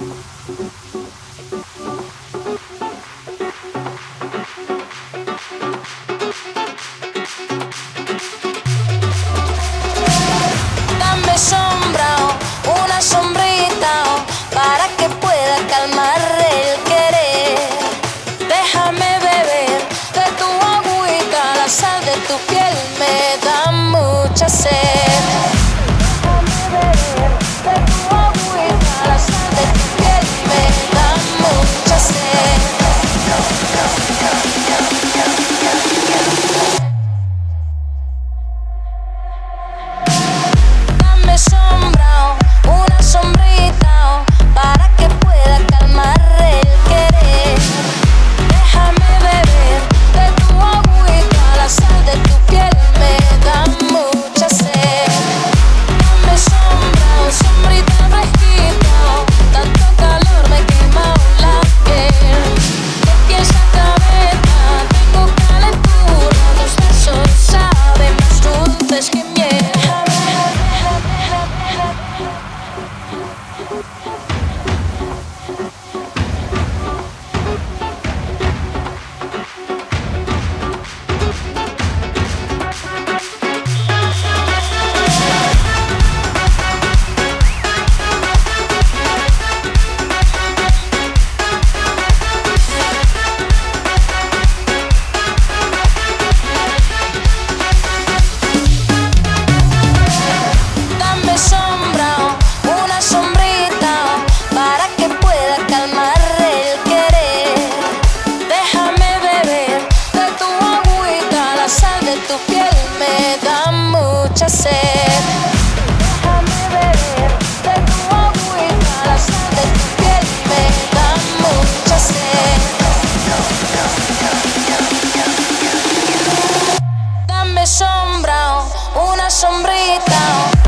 Dame sombra, una sombrita, para que pueda calmar el querer. Déjame beber de tu agüita, la sal de tu piel me da mucha sed. Déjame beber de tu agüita, la sal de tu piel me da mucha sed. Dame sombra, una sombrita, para que pueda calmar el querer. Déjame beber de tu agüita, la sal de tu piel me da mucha sed. Dame sombra, sombrita fresquita, tanto calor me quema la piel. De pies a cabeza tengo calentura, tus besos saben más dulces que miel. Dame sombra, una sombrita, para que pueda calmar el querer. Déjame beber de tu agüita, la sal de tu piel me da mucha sed. Déjame beber de tu agüita, la sal de tu piel me da mucha sed. Dame sombra, una sombrita.